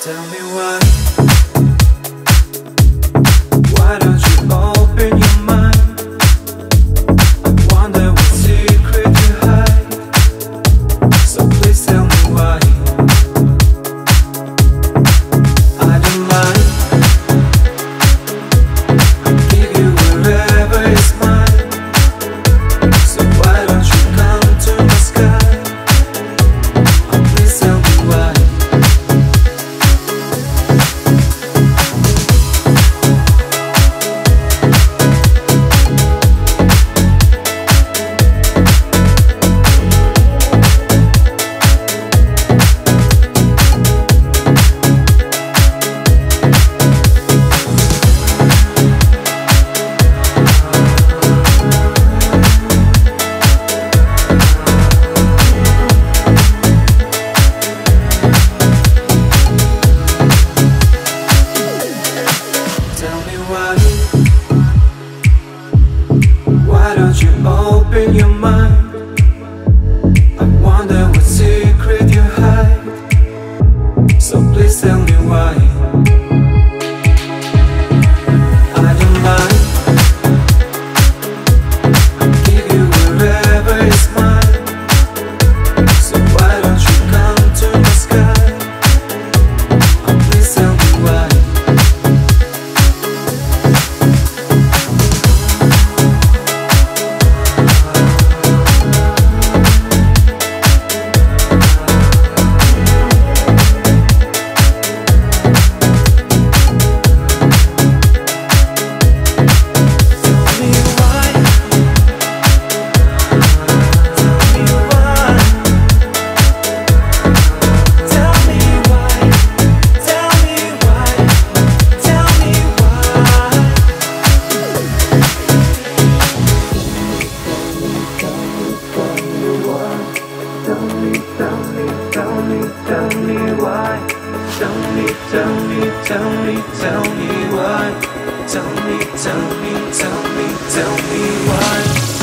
Tell me why. Why don't you open your mind? I wonder what secret you hide. So please tell me why. I don't mind. I'll give you wherever is mine. So why don't you come to my sky? Oh, please tell me why. Why don't you open your mind? I wonder what secret you hide. So please tell me why. I don't mind. I'll give you wherever is mine. So why don't you come to my sky? Oh, please tell me why. Tell me why. Tell me why.